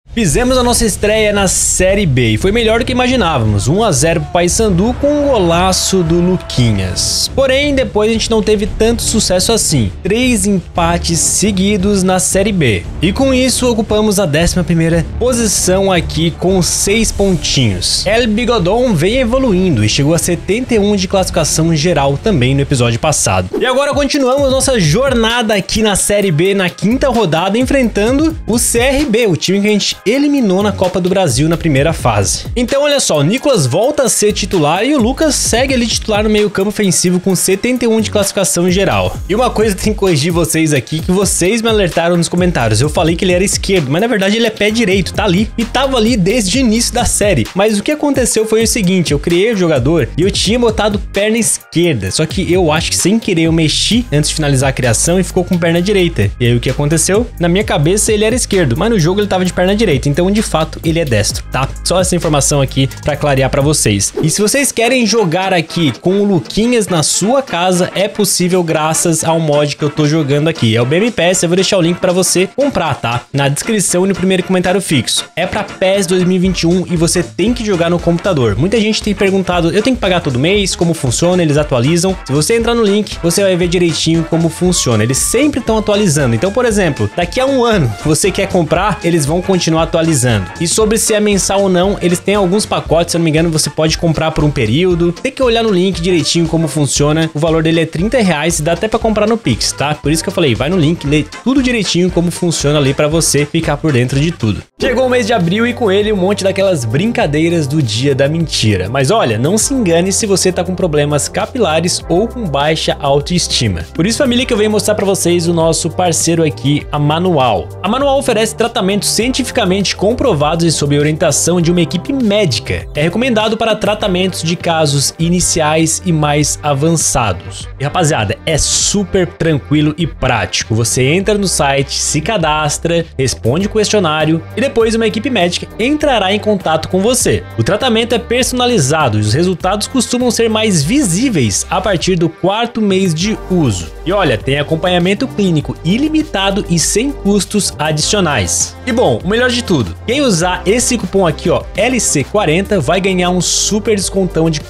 Fizemos a nossa estreia na Série B e foi melhor do que imaginávamos, 1 a 0 pro Paysandu com um golaço do Luquinhas. Porém, depois a gente não teve tanto sucesso assim, 3 empates seguidos na Série B. E com isso ocupamos a 11ª posição aqui com 6 pontinhos. El Bigodon vem evoluindo e chegou a 71 de classificação geral também no episódio passado. E agora continuamos nossa jornada aqui na Série B na 5ª rodada enfrentando o CRB, o time que a gente eliminou na Copa do Brasil na primeira fase. Então olha só, o Nicolas volta a ser titular e o Lucas segue ali titular no meio campo ofensivo com 71 de classificação geral. E uma coisa que tem que corrigir vocês aqui, que vocês me alertaram nos comentários, eu falei que ele era esquerdo, mas na verdade ele é pé direito, tá ali, e tava ali desde o início da série. Mas o que aconteceu foi o seguinte, eu criei o jogador e eu tinha botado perna esquerda, só que eu acho que sem querer eu mexi antes de finalizar a criação e ficou com perna direita. E aí o que aconteceu? Na minha cabeça ele era esquerdo, mas no jogo ele tava de perna direita. Então, de fato, ele é destro, tá? Só essa informação aqui pra clarear pra vocês. E se vocês querem jogar aqui com o Luquinhas na sua casa, é possível graças ao mod que eu tô jogando aqui. É o BMPS, eu vou deixar o link pra você comprar, tá? Na descrição e no primeiro comentário fixo. É pra PES 2021 e você tem que jogar no computador. Muita gente tem perguntado, eu tenho que pagar todo mês? Como funciona? Eles atualizam. Se você entrar no link, você vai ver direitinho como funciona. Eles sempre estão atualizando. Então, por exemplo, daqui a um ano, você quer comprar, eles vão continuar atualizando. E sobre se é mensal ou não, eles têm alguns pacotes, se eu não me engano, você pode comprar por um período. Tem que olhar no link direitinho como funciona. O valor dele é R$30 e dá até pra comprar no Pix, tá? Por isso que eu falei, vai no link, lê tudo direitinho como funciona ali pra você ficar por dentro de tudo. Chegou o mês de abril e com ele um monte daquelas brincadeiras do dia da mentira. Mas olha, não se engane se você tá com problemas capilares ou com baixa autoestima. Por isso, família, que eu venho mostrar pra vocês o nosso parceiro aqui, a Manual. A Manual oferece tratamentos cientificamente comprovados e sob orientação de uma equipe médica. É recomendado para tratamentos de casos iniciais e mais avançados. E rapaziada, é super tranquilo e prático. Você entra no site, se cadastra, responde o questionário e depois uma equipe médica entrará em contato com você. O tratamento é personalizado e os resultados costumam ser mais visíveis a partir do 4º mês de uso. E olha, tem acompanhamento clínico ilimitado e sem custos adicionais. E bom, o melhor de tudo, quem usar esse cupom aqui, ó, LC40, vai ganhar um super descontão de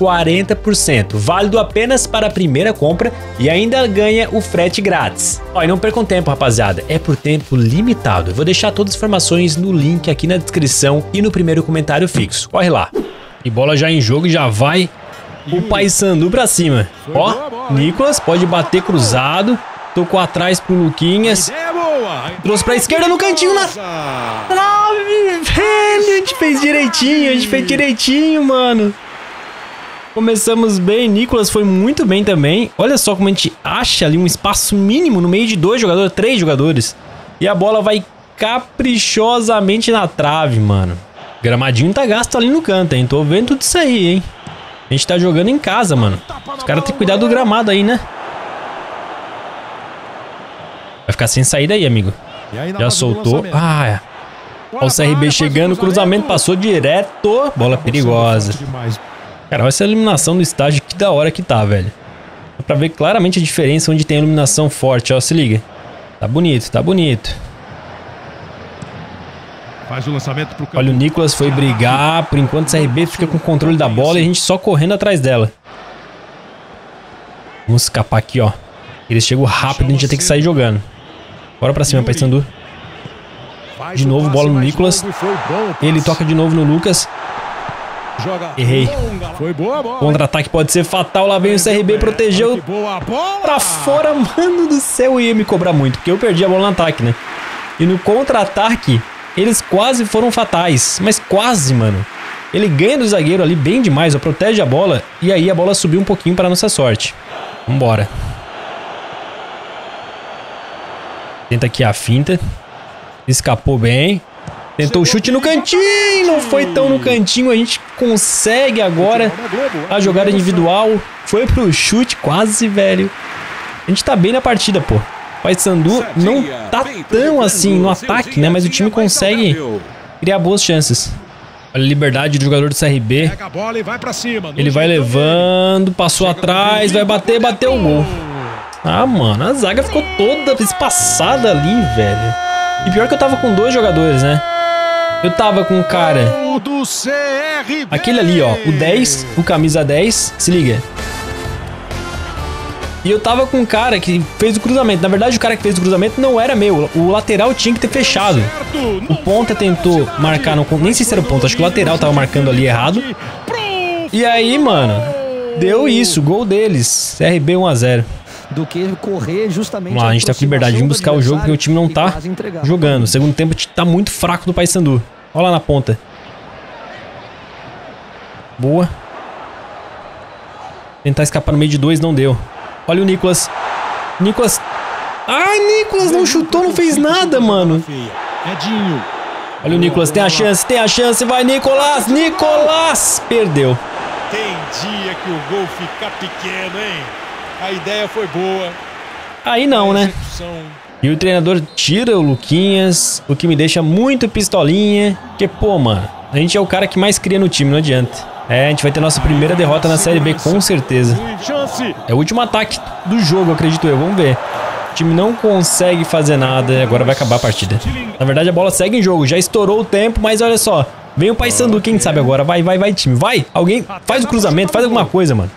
40%, válido apenas para a primeira compra e ainda ganha o frete grátis. Ó, e não percam tempo, rapaziada, é por tempo limitado. Eu vou deixar todas as informações no link aqui na descrição e no primeiro comentário fixo. Corre lá. E bola já em jogo, já vai o Paysandu pra cima. Ó, Nicolas pode bater cruzado, tocou atrás pro Luquinhas. Trouxe pra esquerda no cantinho na trave, velho. A gente fez direitinho, mano. Começamos bem, Nicolas foi muito bem também. Olha só como a gente acha ali um espaço mínimo no meio de 2 jogadores, 3 jogadores. E a bola vai caprichosamente na trave, mano. O gramadinho tá gasto ali no canto, hein? Tô vendo tudo isso aí, hein? A gente tá jogando em casa, mano. Os caras têm que cuidar do gramado aí, né? Vai ficar sem saída aí, amigo. Já soltou. Ah, é. Olha o CRB chegando, cruzamento passou direto. Bola perigosa. Cara, olha essa iluminação do estádio, que da hora que tá, velho. Dá pra ver claramente a diferença onde tem iluminação forte, ó, se liga. Tá bonito, tá bonito. Faz o lançamento pro campo. Olha, o Nicolas foi brigar, por enquanto o CRB fica com o controle da bola e a gente só correndo atrás dela. Vamos escapar aqui, ó. Eles chegam rápido, a gente já tem que sair jogando. Bora pra cima, Paysandu. De novo, bola no Nicolas. Ele toca de novo no Lucas. Errei. Contra-ataque pode ser fatal. Lá vem o CRB, protegeu pra fora. Mano do céu, eu ia me cobrar muito, porque eu perdi a bola no ataque, né? E no contra-ataque, eles quase foram fatais. Mas quase, mano. Ele ganha do zagueiro ali bem demais, ó, protege a bola. E aí a bola subiu um pouquinho pra nossa sorte. Vambora. Tenta aqui a finta. Escapou bem. Tentou o chute no cantinho. Não foi tão no cantinho. A gente consegue agora a jogada individual. Foi pro chute quase, velho. A gente tá bem na partida, pô. Paysandu não tá tão assim no ataque, né? Mas o time consegue criar boas chances. Olha a liberdade do jogador do CRB. Ele vai levando. Passou atrás. Vai bater. Bateu o gol. Ah, mano. A zaga ficou toda espaçada ali, velho. E pior que eu tava com 2 jogadores, né? Eu tava com o cara... Aquele ali, ó. O 10, o camisa 10. Se liga. E eu tava com um cara que fez o cruzamento. Na verdade, o cara que fez o cruzamento não era meu. O lateral tinha que ter fechado. O ponta tentou marcar, nem sei se era o ponta, acho que o lateral tava marcando ali errado. E aí, mano, deu isso, gol deles. CRB 1 a 0. Do que correr justamente. Vamos lá, a gente tá com liberdade de buscar o jogo porque o time não tá jogando. O segundo tempo tá muito fraco do Paysandu. Olha lá na ponta. Boa. Tentar escapar no meio de dois, não deu. Olha o Nicolas. Nicolas. Ai, Nicolas não chutou, não fez nada, mano. Olha o Nicolas, tem a chance, vai Nicolas. Nicolas! Perdeu. Tem dia que o gol fica pequeno, hein? A ideia foi boa. Aí não, né? E o treinador tira o Luquinhas, o que me deixa muito pistolinha. Porque, pô, mano, a gente é o cara que mais cria no time, não adianta. É, a gente vai ter nossa primeira derrota na Série B, com certeza. É o último ataque do jogo, acredito eu. Vamos ver. O time não consegue fazer nada, agora vai acabar a partida. Na verdade, a bola segue em jogo. Já estourou o tempo, mas olha só. Vem o Paysandu, quem sabe agora. Vai, time. Vai! Alguém faz o cruzamento, faz alguma coisa, mano.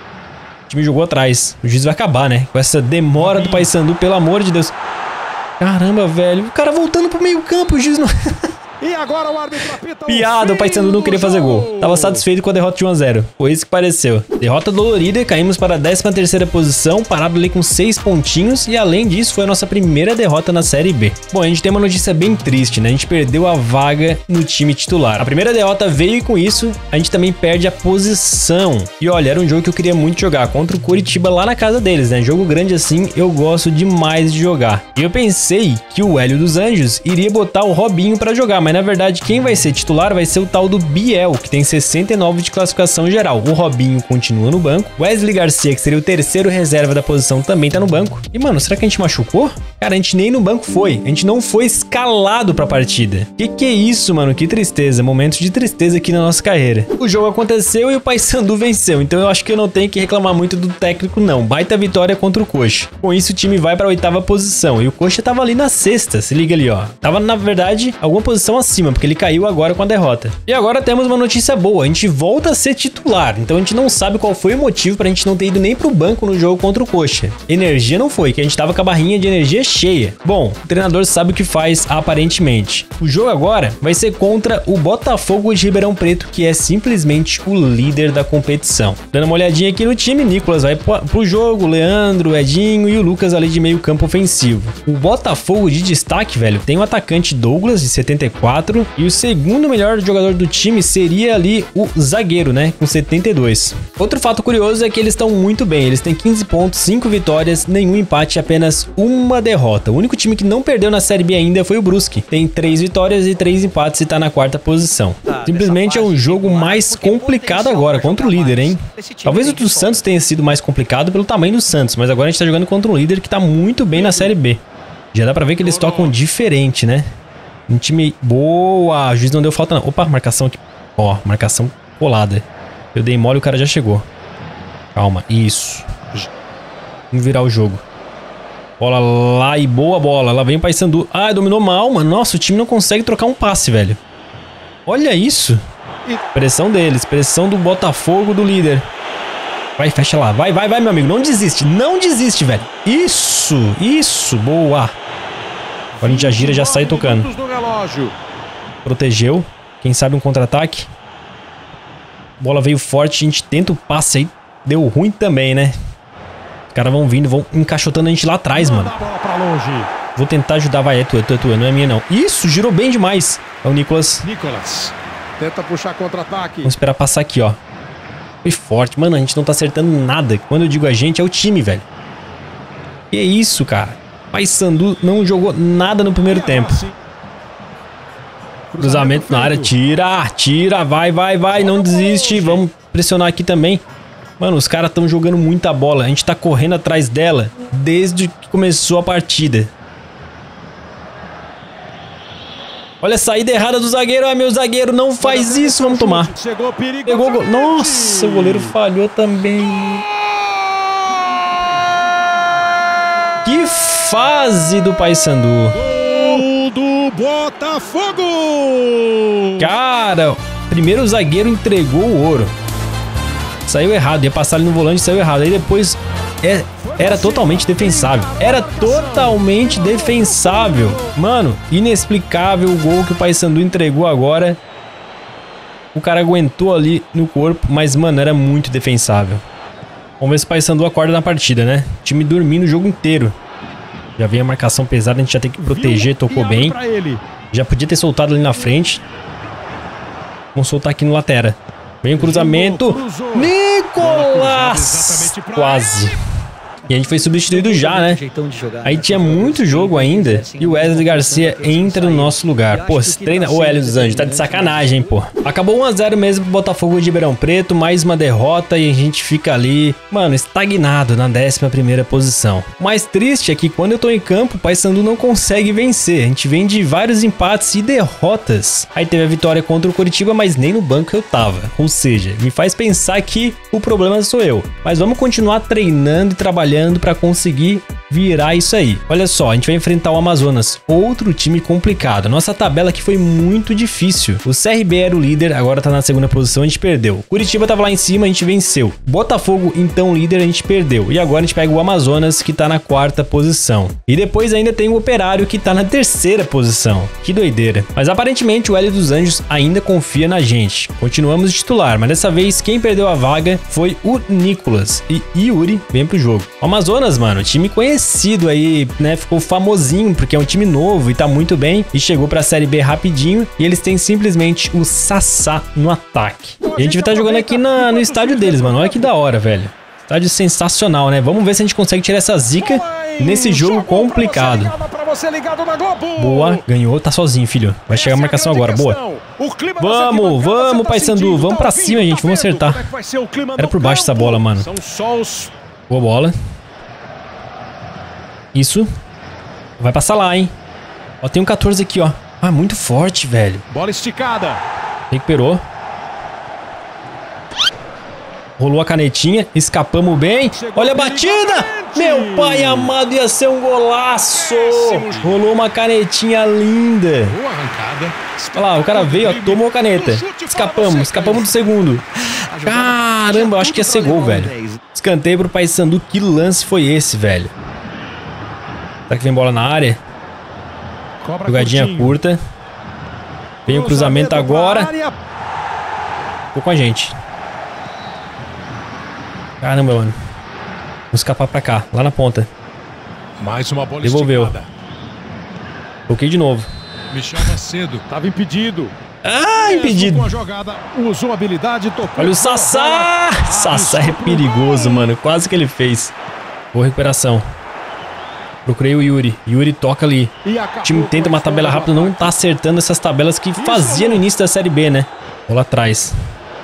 O time jogou atrás. O juiz vai acabar, né? Com essa demora do Paysandu, pelo amor de Deus. Caramba, velho. O cara voltando pro meio campo, o juiz não... E agora o árbitro apita. Piada, o Paysandu não queria fazer gol. Tava satisfeito com a derrota de 1 a 0. Foi isso que pareceu. Derrota dolorida, caímos para a 13ª posição, parado ali com 6 pontinhos. E além disso, foi a nossa primeira derrota na Série B. Bom, a gente tem uma notícia bem triste, né? A gente perdeu a vaga no time titular. A primeira derrota veio e com isso, a gente também perde a posição. E olha, era um jogo que eu queria muito jogar, contra o Curitiba lá na casa deles, né? Jogo grande assim, eu gosto demais de jogar. E eu pensei que o Hélio dos Anjos iria botar o Robinho para jogar, mas na verdade quem vai ser titular vai ser o tal do Biel, que tem 69 de classificação geral. O Robinho continua no banco. Wesley Garcia, que seria o terceiro reserva da posição, também tá no banco. E mano, será que a gente machucou? Cara, a gente nem no banco foi. A gente não foi escalado pra partida. Que é isso, mano? Que tristeza. Momentos de tristeza aqui na nossa carreira. O jogo aconteceu e o Paysandu venceu. Então eu acho que eu não tenho que reclamar muito do técnico, não. Baita vitória contra o Coxa. Com isso o time vai pra 8ª posição. E o Coxa tava ali na 6ª. Se liga ali, ó. Tava, na verdade, alguma posição acima, porque ele caiu agora com a derrota. E agora temos uma notícia boa, a gente volta a ser titular, então a gente não sabe qual foi o motivo pra gente não ter ido nem pro banco no jogo contra o Coxa. Energia não foi, que a gente tava com a barrinha de energia cheia. Bom, o treinador sabe o que faz aparentemente. O jogo agora vai ser contra o Botafogo de Ribeirão Preto, que é simplesmente o líder da competição. Dando uma olhadinha aqui no time, Nicolas vai pro jogo, Leandro, Edinho e o Lucas ali de meio campo ofensivo. O Botafogo de destaque, velho, tem o atacante Douglas de 74 e o segundo melhor jogador do time seria ali o zagueiro, né, com 72. Outro fato curioso é que eles estão muito bem, eles têm 15 pontos, 5 vitórias, nenhum empate, apenas uma derrota. O único time que não perdeu na Série B ainda foi o Brusque, tem 3 vitórias e 3 empates e tá na 4ª posição. Simplesmente é um jogo mais complicado agora, contra o líder, hein? Talvez o do Santos tenha sido mais complicado pelo tamanho do Santos, mas agora a gente tá jogando contra um líder que tá muito bem na Série B. Já dá pra ver que eles tocam diferente, né? Um time... Boa! O juiz não deu falta, não. Opa, marcação aqui. Ó, marcação colada. Eu dei mole e o cara já chegou. Calma, isso. Vamos virar o jogo. Bola lá e boa bola. Lá vem o Paysandu. Ah, dominou mal, mano. Nossa, o time não consegue trocar um passe, velho. Olha isso. Pressão deles. Pressão do Botafogo, do líder. Vai, fecha lá. Vai, meu amigo. Não desiste. Não desiste, velho. Isso. Boa. Agora a gente já gira, já sai tocando. Protegeu. Quem sabe um contra-ataque. Bola veio forte, a gente tenta o passe aí. Deu ruim também, né? Os caras vão vindo, vão encaixotando a gente lá atrás, mano. Vou tentar ajudar, vai, é tua, não é minha não. Isso, girou bem demais. É o Nicolas. Tenta puxar contra-ataque. Vamos esperar passar aqui, ó. Foi forte, mano, a gente não tá acertando nada. Quando eu digo a gente, é o time, velho. Que isso, cara. Paysandu não jogou nada no primeiro tempo. Cruzamento na área, tira, vai, não desiste. Vamos pressionar aqui também. Mano, os caras estão jogando muita bola. A gente tá correndo atrás dela desde que começou a partida. Olha a saída errada do zagueiro. Ah, meu zagueiro, não faz isso. Vamos tomar. Pegou o gol. Nossa, o goleiro falhou também. Que fase do Paysandu. Gol do do Botafogo! Cara, primeiro o zagueiro entregou o ouro. Saiu errado, ia passar ali no volante, saiu errado. Aí depois era totalmente defensável. Era totalmente defensável. Mano, inexplicável o gol que o Paysandu entregou agora. O cara aguentou ali no corpo, mas, mano, era muito defensável. Vamos ver se o Paysandu acorda na partida, né? O time dormindo o jogo inteiro. Já veio a marcação pesada, a gente já tem que proteger, tocou bem. Já podia ter soltado ali na frente. Vamos soltar aqui no lateral. Vem o cruzamento. Nicolas! Quase. E a gente foi substituído já, né? Aí tinha muito jogo ainda. E o Wesley Garcia entra no nosso lugar. Pô, se treina... Ô, Hélio dos Anjos, tá de sacanagem, pô. Acabou 1 a 0 mesmo pro Botafogo de Ribeirão Preto. Mais uma derrota e a gente fica ali, mano, estagnado na 11ª posição. O mais triste é que quando eu tô em campo, o Paysandu não consegue vencer. A gente vem de vários empates e derrotas. Aí teve a vitória contra o Coritiba, mas nem no banco eu tava. Ou seja, me faz pensar que o problema sou eu. Mas vamos continuar treinando e trabalhando para conseguir virar isso aí. Olha só, a gente vai enfrentar o Amazonas, outro time complicado. Nossa tabela aqui foi muito difícil. O CRB era o líder, agora tá na 2ª posição, a gente perdeu. Curitiba tava lá em cima, a gente venceu. Botafogo, então líder, a gente perdeu. E agora a gente pega o Amazonas, que tá na 4ª posição. E depois ainda tem o Operário, que tá na 3ª posição. Que doideira. Mas aparentemente o Hélio dos Anjos ainda confia na gente. Continuamos de titular, mas dessa vez quem perdeu a vaga foi o Nicolas. E Yuri vem pro jogo. O Amazonas, mano, time conhecido aí, né? Ficou famosinho porque é um time novo e tá muito bem. E chegou pra Série B rapidinho. E eles têm simplesmente o Sassá no ataque. E a gente vai estar jogando aqui no estádio deles, mano. Olha que da hora, velho. Estádio sensacional, né? Vamos ver se a gente consegue tirar essa zica nesse jogo complicado. Boa, ganhou. Tá sozinho, filho. Vai chegar a marcação agora. Boa. Vamos, Paysandu. Vamos pra cima, gente. Vamos acertar. Era por baixo essa bola, mano. Boa bola. Isso. Vai passar lá, hein. Ó, tem um 14 aqui, ó. Ah, muito forte, velho. Bola esticada. Recuperou. Rolou a canetinha. Escapamos bem. Olha a batida. Meu pai amado, ia ser um golaço. Rolou uma canetinha linda. Boa arrancada. Olha lá, o cara veio, ó, tomou a caneta. Escapamos do segundo. Caramba, eu acho que ia ser gol, velho. Escanteio pro Paysandu. Que lance foi esse, velho? Será que vem bola na área? Jogadinha curta. Vem o cruzamento agora. Ficou com a gente. Caramba, mano. Vamos escapar pra cá, lá na ponta. Mais uma bola devolveu. Toquei de novo. Michel Macedo. Tava impedido. Ah, impedido. Com a jogada, usou a habilidade, tocou. Olha o Sassá. Sassá é perigoso, mano. Quase que ele fez. Boa recuperação. Procurei o Yuri. Yuri toca ali. O time tenta uma tabela rápida, não tá acertando essas tabelas que fazia no início da Série B, né? Vou lá atrás.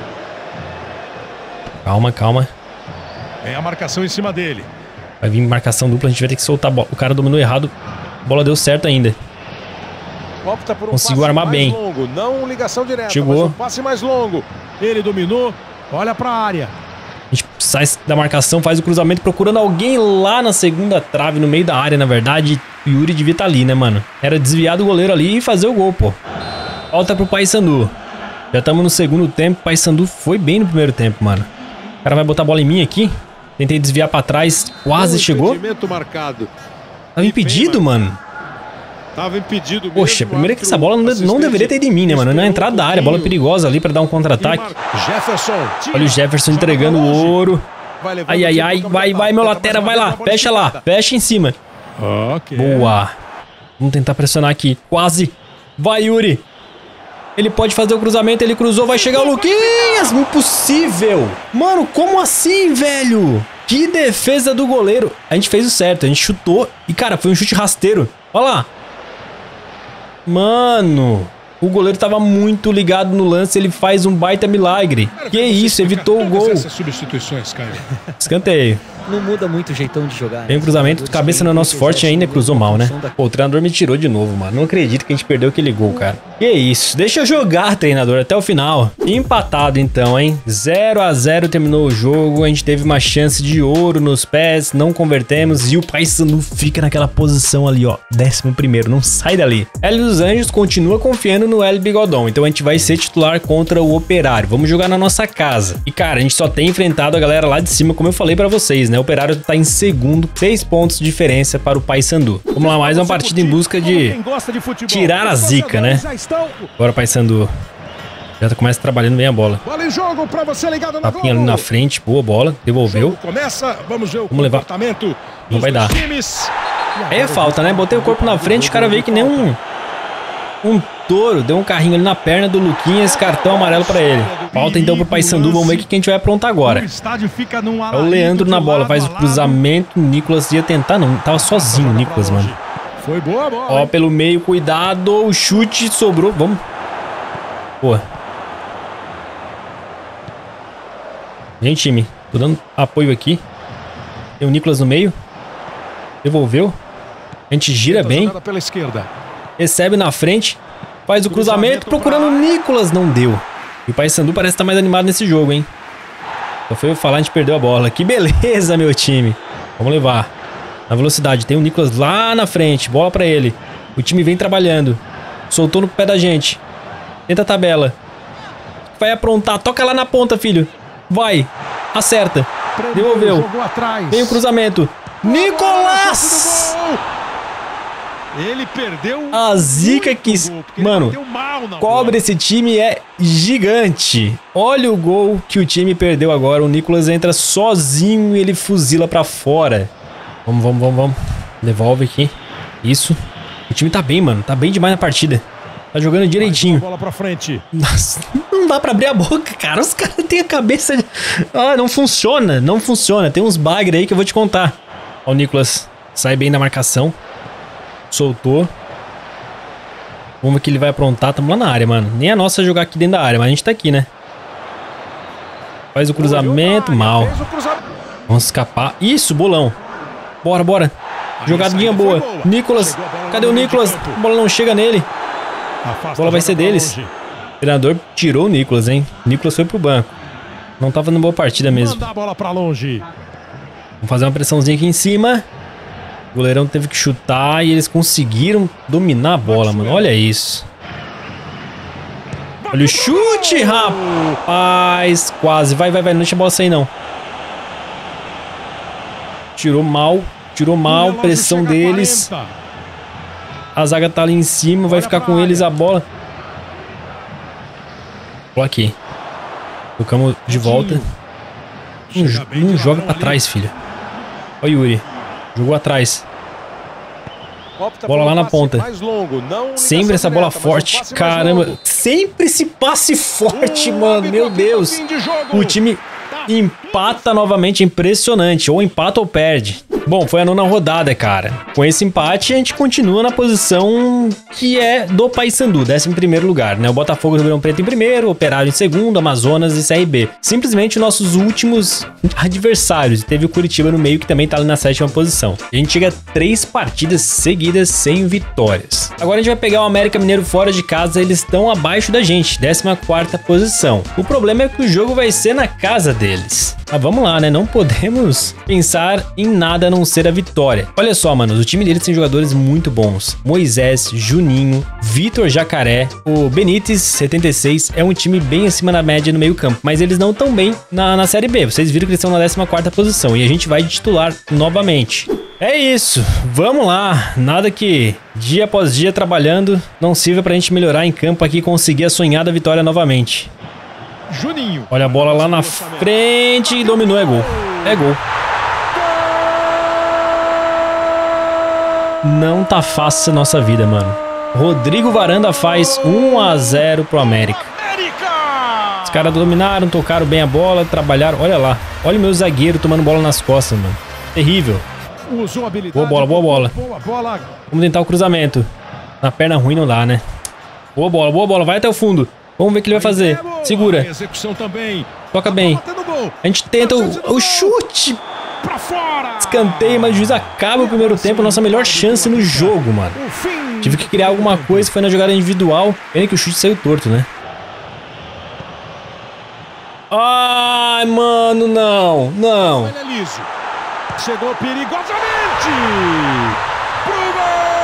Calma, calma. É a marcação em cima dele. Vai vir marcação dupla, a gente vai ter que soltar a bola. O cara dominou errado. A bola deu certo ainda. Conseguiu armar bem. Longo, não ligação direta, chegou. Mas um passe mais longo. Ele dominou. Olha pra área. A gente sai da marcação, faz o cruzamento procurando alguém lá na 2ª trave, no meio da área, na verdade. O Yuri devia estar ali, né, mano? Era desviar do goleiro ali e fazer o gol, pô. Volta pro Paysandu. Já estamos no 2º tempo. O Paysandu foi bem no 1º tempo, mano. O cara vai botar a bola em mim aqui. Tentei desviar pra trás. Quase chegou. Tava impedido, mano. Tava impedido mesmo. Poxa, primeiro que essa bola não deveria ter ido em mim, né, mano? Na entrada da área, bola perigosa ali pra dar um contra-ataque. Olha o Jefferson entregando o ouro. Ai, ai, ai. Vai, meu lateral, vai lá. Fecha lá. Fecha em cima. Boa. Vamos tentar pressionar aqui. Quase. Vai, Yuri. Ele pode fazer o cruzamento, ele cruzou, vai chegar o Luquinhas. Impossível. Mano, como assim, velho? Que defesa do goleiro. A gente fez o certo, a gente chutou. E, cara, foi um chute rasteiro. Olha lá. Mano, o goleiro tava muito ligado no lance, ele faz um baita milagre. Que isso, evitou o gol. Essas substituições, Caio. Escanteio. Não muda muito o jeitão de jogar. Tem um cruzamento, cabeça no nosso forte ainda cruzou mal, né? Pô, o treinador me tirou de novo, mano. Não acredito que a gente perdeu aquele gol, cara. Que isso? Deixa eu jogar, treinador, até o final. Empatado então, hein? 0 a 0 terminou o jogo. A gente teve uma chance de ouro nos pés, não convertemos. E o Paysandu fica naquela posição ali, ó. 11º, não sai dali. Hélio dos Anjos continua confiando no Hélio Bigodon. Então a gente vai ser titular contra o Operário. Vamos jogar na nossa casa. E, cara, a gente só tem enfrentado a galera lá de cima, como eu falei pra vocês, né? O Operário tá em segundo, 6 pontos de diferença para o Paysandu. Vamos lá, mais uma partida em busca de tirar a zica, né? Bora, Paysandu. Já começa trabalhando bem a bola. Tapinha ali na frente, boa bola, devolveu. Vamos levar. Não vai dar. Aí é falta, né? Botei o corpo na frente, o cara veio que nem um touro, deu um carrinho ali na perna do Luquinhas, cartão amarelo pra ele. Falta então pro Paysandu, vamos ver o que a gente vai aprontar agora. É o Leandro na bola, faz o cruzamento, o Nicolas ia tentar, não, tava sozinho o Nicolas, mano. Foi boa a bola. Ó, pelo meio, cuidado, o chute sobrou, vamos. Boa. Gente, time, tô dando apoio aqui. Tem o Nicolas no meio. Devolveu. A gente gira bem. Recebe na frente. Faz o cruzamento procurando o Nicolas. Não deu. E o Paysandu parece estar mais animado nesse jogo, hein? Só foi eu falar, a gente perdeu a bola. Que beleza, meu time. Vamos levar. Na velocidade. Tem o Nicolas lá na frente. Bola pra ele. O time vem trabalhando. Soltou no pé da gente. Tenta a tabela. Vai aprontar. Toca lá na ponta, filho. Vai. Acerta. Devolveu. Vem o cruzamento. Nicolas! Ele perdeu a zica que... Mano, cobra esse time é gigante. Olha o gol que o time perdeu agora. O Nicolas entra sozinho e ele fuzila pra fora. Vamos. Devolve aqui. Isso. O time tá bem, mano. Tá bem demais na partida. Tá jogando direitinho. Bola pra frente. Nossa, não dá pra abrir a boca, cara. Os caras têm a cabeça... Ah, não funciona. Não funciona. Tem uns bagre aí que eu vou te contar. Ó, o Nicolas sai bem da marcação. Soltou. Vamos ver o que ele vai aprontar. Tamo lá na área, mano. Nem a nossa jogar aqui dentro da área, mas a gente tá aqui, né? Faz o cruzamento. Mal. Vamos escapar. Isso, bolão. Bora. Jogadinha boa. Nicolas. Cadê o Nicolas? A bola não chega nele. A bola vai ser deles. O treinador tirou o Nicolas, hein? O Nicolas foi pro banco. Não tava fazendo boa partida mesmo. Vamos fazer uma pressãozinha aqui em cima. O goleirão teve que chutar e eles conseguiram dominar a bola, mano. Olha isso. Olha o chute, rapaz. Quase. Vai. Não deixa a bola sair, não. Tirou mal. Pressão deles. A zaga tá ali em cima. Vai ficar com eles a bola. Bola aqui. Tocamos de volta. Não joga pra trás, filho. Olha o Yuri. Jogou atrás. Bola lá na ponta. Sempre essa bola forte. Caramba. Sempre esse passe forte, mano. Meu Deus. O time empata novamente. Impressionante. Ou empata ou perde. Bom, foi a 9ª rodada, cara. Com esse empate, a gente continua na posição que é do Paysandu, 11º lugar, né? O Botafogo do Ribeirão Preto em primeiro, Operário em segundo, Amazonas e CRB. Simplesmente nossos últimos adversários. Teve o Curitiba no meio, que também tá ali na 7ª posição. A gente chega a 3 partidas seguidas sem vitórias. Agora a gente vai pegar o América Mineiro fora de casa, eles estão abaixo da gente, 14ª posição. O problema é que o jogo vai ser na casa deles. Mas vamos lá, né? Não podemos pensar em nada a não ser a vitória. Olha só, mano, o time deles tem jogadores muito bons. Moisés, Juninho, Vitor Jacaré, o Benítez, 76, é um time bem acima da média no meio campo, mas eles não estão bem na Série B. Vocês viram que eles estão na 14ª posição e a gente vai de titular novamente. É isso, vamos lá. Nada que dia após dia trabalhando não sirva pra gente melhorar em campo aqui e conseguir a sonhada vitória novamente. Juninho. Olha a bola lá na frente e dominou, é gol. É gol. Não tá fácil a nossa vida, mano. Rodrigo Varanda faz 1 a 0 pro América. Os caras dominaram, tocaram bem a bola, trabalharam. Olha lá. Olha o meu zagueiro tomando bola nas costas, mano. Terrível. Boa bola. Vamos tentar o cruzamento. Na perna ruim não dá, né? Boa bola. Vai até o fundo. Vamos ver o que ele vai fazer. Segura. Toca bem. A gente tenta o chute. Escanteio, mas o juiz acaba o primeiro tempo. Nossa melhor chance no jogo, mano. Tive que criar alguma coisa, foi na jogada individual. Pena que o chute saiu torto, né? Ai, mano, não, não. Chegou perigosamente pro gol!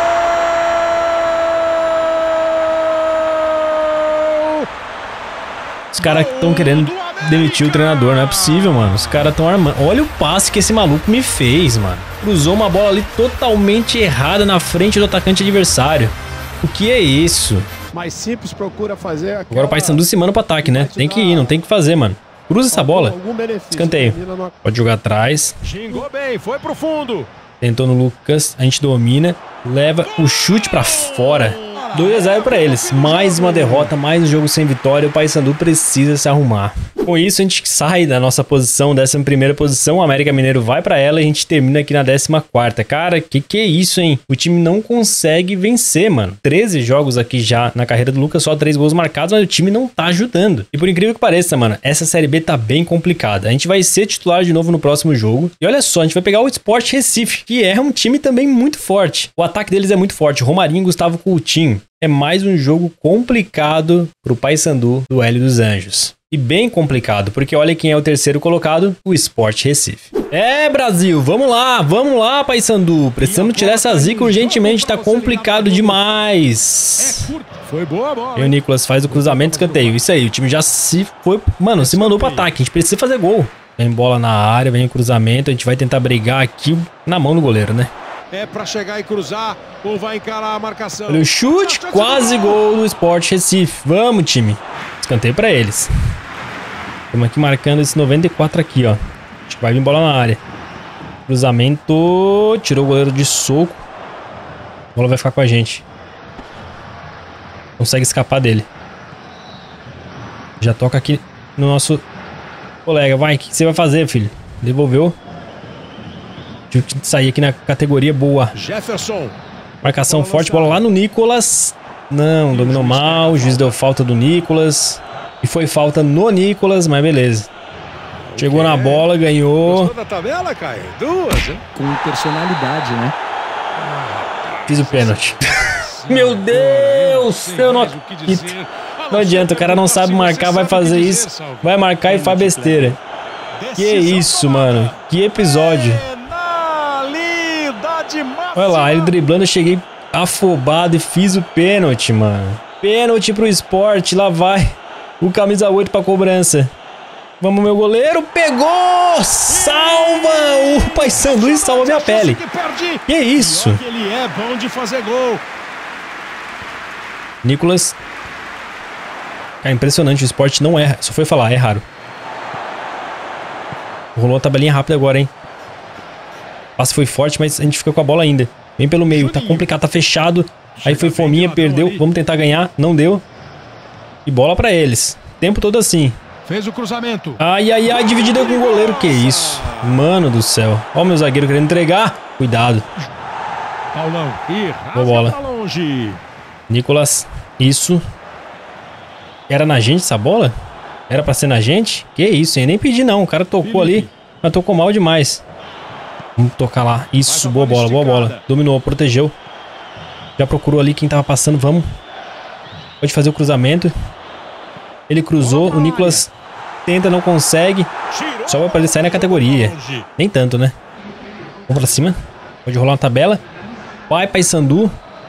Os caras estão querendo demitir o treinador, não é possível, mano. Os caras estão armando. Olha o passe que esse maluco me fez, mano. Cruzou uma bola ali totalmente errada na frente do atacante adversário. O que é isso? Mais simples, procura fazer aquela... Agora o Paysandu se manda pro ataque, né? Tem que ir, não tem que fazer, mano. Cruza essa bola. Escanteio. Pode jogar atrás. Xingou bem, foi pro fundo. Tentou no Lucas. A gente domina. Leva o chute pra fora. 2-0 pra eles. Mais uma derrota, mais um jogo sem vitória. O Paysandu precisa se arrumar. Com isso, a gente sai da nossa posição, 11ª posição. O América Mineiro vai pra ela e a gente termina aqui na 14ª. Cara, que é isso, hein? O time não consegue vencer, mano. 13 jogos aqui já na carreira do Lucas, só 3 gols marcados, mas o time não tá ajudando. E por incrível que pareça, mano, essa Série B tá bem complicada. A gente vai ser titular de novo no próximo jogo. E olha só, a gente vai pegar o Sport Recife, que é um time também muito forte. O ataque deles é muito forte. Romarinho e Gustavo Coutinho. É mais um jogo complicado pro Paysandu do Hélio dos Anjos. E bem complicado, porque olha quem é o terceiro colocado, o Sport Recife. É, Brasil, vamos lá, Paysandu. Precisamos tirar essa zica urgentemente, tá complicado demais. Foi boa a bola. E o Nicolas faz o cruzamento, escanteio. Isso aí, o time já se foi, mano, se mandou pro ataque. A gente precisa fazer gol. Vem bola na área, vem o cruzamento, a gente vai tentar brigar aqui na mão do goleiro, né? É pra chegar e cruzar ou vai encarar a marcação. Olha o chute, quase gol do Sport Recife. Vamos, time. Escanteio pra eles. Estamos aqui marcando esse 94 aqui, ó. Acho que vai vir bola na área. Cruzamento. Tirou o goleiro de soco. A bola vai ficar com a gente. Consegue escapar dele. Já toca aqui no nosso colega. Vai, o que você vai fazer, filho? Devolveu. Deixa eu sair aqui na categoria boa. Jefferson. Marcação forte, bola lá no Nicolas. Não, dominou mal. O juiz deu falta do Nicolas. E foi falta no Nicolas, mas beleza. Chegou na bola, ganhou. Gostou da tabela, Caio? 2, hein? Com personalidade, né? Fiz o pênalti. Meu Deus! Eu não acredito. Não adianta, o cara não sabe marcar, vai fazer isso. Vai marcar e faz besteira. Que isso, mano. Que episódio. Olha lá, ele driblando, eu cheguei afobado e fiz o pênalti, mano. Pênalti pro Sport, lá vai o camisa 8 pra cobrança. Vamos, meu goleiro, pegou! Salva o Paysandu e salva minha pele. Que isso? Ele é bom de fazer gol. Nicolas. Cara, impressionante, o Sport não erra. Só foi falar, é raro. Rolou a tabelinha rápida agora, hein? O passe foi forte, mas a gente fica com a bola ainda. Vem pelo meio, tá complicado, tá fechado. Aí foi fominha, perdeu. Vamos tentar ganhar, não deu. E bola pra eles. Tempo todo assim. Fez o cruzamento. Ai, ai, ai, dividida com o goleiro. Que isso? Mano do céu. Ó o meu zagueiro querendo entregar. Cuidado. Paulão. Boa bola. Nicolas. Isso. Era na gente essa bola? Era pra ser na gente? Que isso, hein? Nem pedi não. O cara tocou ali, mas tocou mal demais. Vamos tocar lá. Isso, boa bola, boa bola. Dominou, protegeu. Já procurou ali quem tava passando. Vamos. Pode fazer o cruzamento. Ele cruzou. O Nicolas tenta, não consegue. Só vai pra ele sair na categoria. Nem tanto, né? Vamos pra cima. Pode rolar uma tabela. Vai, Paysandu.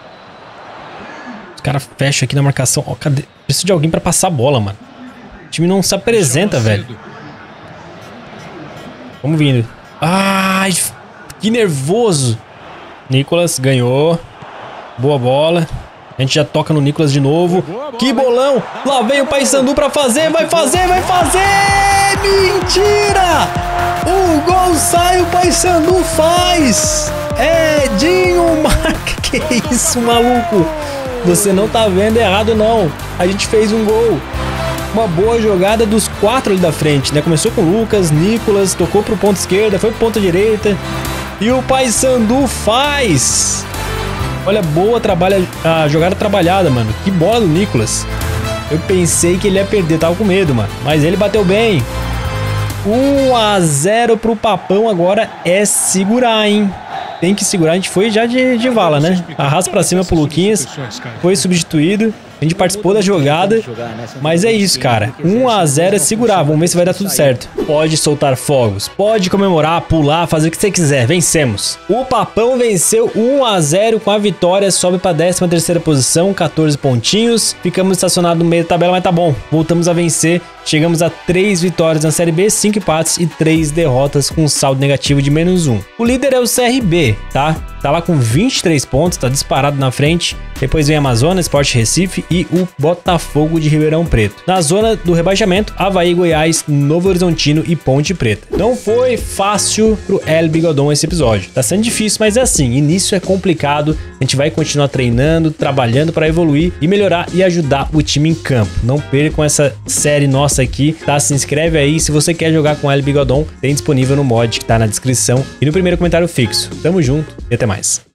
Os caras fecham aqui na marcação. Ó, cadê? Preciso de alguém pra passar a bola, mano. O time não se apresenta, velho. Vamos vindo. Ai, que nervoso. Nicolas ganhou. Boa bola. A gente já toca no Nicolas de novo. Que bolão. Lá vem o Paysandu pra fazer. Vai fazer, vai fazer. Mentira. O gol sai, o Paysandu faz. Edinho marca. Que isso, maluco. Você não tá vendo errado, não. A gente fez um gol. Uma boa jogada dos 4 ali da frente, né? Começou com o Lucas, Nicolas, tocou pro ponto esquerda, foi pro ponto direita. E o Paysandu faz. Olha, boa a jogada trabalhada, mano. Que bola do Nicolas. Eu pensei que ele ia perder, tava com medo, mano. Mas ele bateu bem. 1 a 0 pro Papão, agora é segurar, hein? Tem que segurar, a gente foi já de vala, né? Arrasta pra cima pro Luquinhas, foi substituído, a gente participou da jogada, mas é isso, cara. 1 a 0 é segurar, vamos ver se vai dar tudo certo. Pode soltar fogos, pode comemorar, pular, fazer o que você quiser, vencemos. O Papão venceu 1 a 0 com a vitória, sobe pra 13ª posição, 14 pontinhos. Ficamos estacionados no meio da tabela, mas tá bom, voltamos a vencer. Chegamos a 3 vitórias na Série B, 5 empates e 3 derrotas com um saldo negativo de -1. O líder é o CRB, tá? Tá lá com 23 pontos, tá disparado na frente. Depois vem Amazonas, Sport Recife e o Botafogo de Ribeirão Preto. Na zona do rebaixamento, Avaí, Goiás, Novo Horizontino e Ponte Preta. Não foi fácil pro El Bigodon esse episódio. Tá sendo difícil, mas é assim, início é complicado. A gente vai continuar treinando, trabalhando para evoluir e melhorar e ajudar o time em campo. Não percam essa série nossa aqui, tá? Se inscreve aí. Se você quer jogar com El Bigodon, tem disponível no mod que tá na descrição e no primeiro comentário fixo. Tamo junto e até mais.